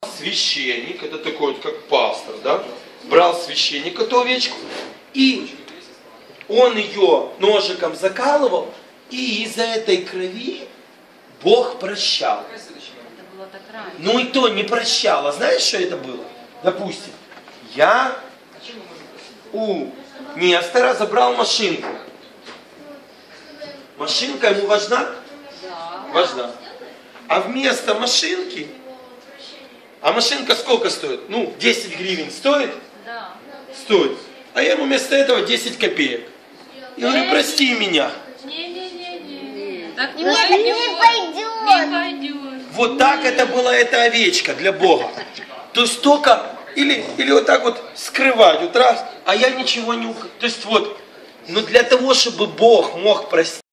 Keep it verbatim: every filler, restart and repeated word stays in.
священник, это такой вот как пастор, да, брал священник эту овечку, и он ее ножиком закалывал, и из-за этой крови Бог прощал. Ну и то не прощал. А знаешь, что это было? Допустим, я у Нестора забрал машинку. Машинка ему важна? Да. Важна. А вместо машинки, а машинка сколько стоит? Ну, десять гривен стоит? Да. Стоит. А я ему вместо этого десять копеек. Я говорю, прости меня. Не-не-не. Так не Нет, пойдет. не пойдет. Не пойдет. Вот так это была эта овечка для Бога. То есть только, или, или вот так вот скрывать, вот раз, а я ничего не... ук- То есть вот, но для того, чтобы Бог мог простить,